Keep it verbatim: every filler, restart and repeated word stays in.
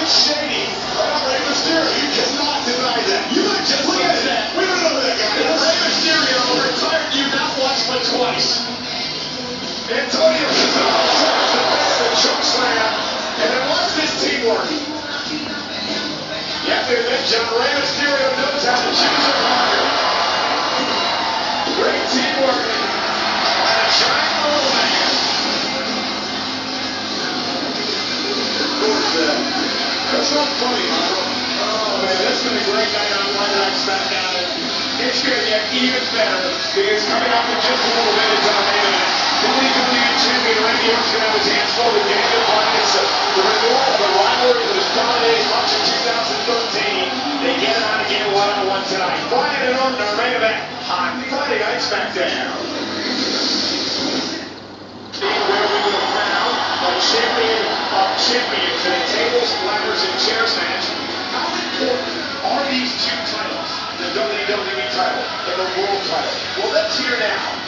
shady about Rey Mysterio. You cannot deny that. You might just look at that. We don't know that guy. Rey Mysterio retired you not once but twice. Antonio Cesaro serves the man of the choke slam. And then watch this teamwork. You have to admit, John, Rey Mysterio knows how to choose a partner. Great teamwork. And a giant little man. That's not funny, Michael. Oh, man, this has been a great night on Monday Night SmackDown. It's going to get even better because coming up in just a little bit, it's our main event. W W E Champion Randy Orton's going to have his hands full with Daniel Bryan. It's the renewal of the rivalry that has dominated much of two thousand thirteen. They get it on again one-on-one tonight. Bryan and Orton, our main event on Friday Night SmackDown. Where we would have found a champion of champions in a tables, ladders, and chairs match. How important are these two titles? The W W E title and the world title. Well, let's hear now